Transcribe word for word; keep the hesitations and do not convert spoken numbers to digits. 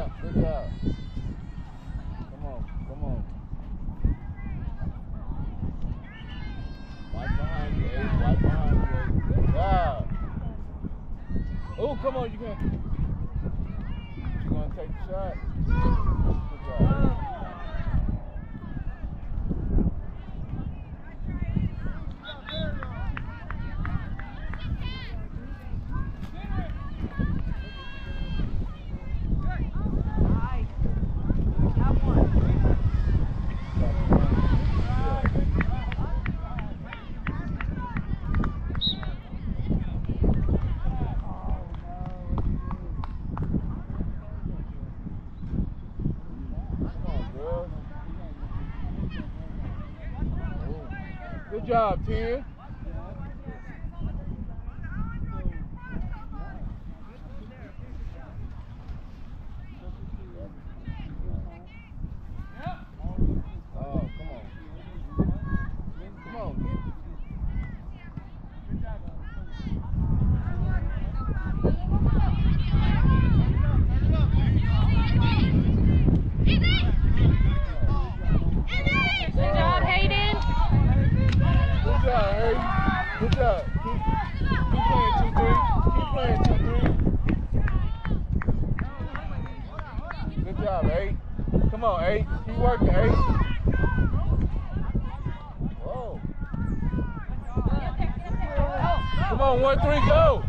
job. Good job. Come on. Come on. Watch behind you, Ace. Watch behind you, Ace. Good job. Oh, come on. You can. You gonna take the shot? Good job. Good job, Tia. Oh, come on. Come on. Good job, Hayden. Good job, Hayden. Good job. Keep, keep playing two three. Keep playing two three. Good job, eight. Come on, eight. Keep working, eight. Whoa. Come on, one three, go.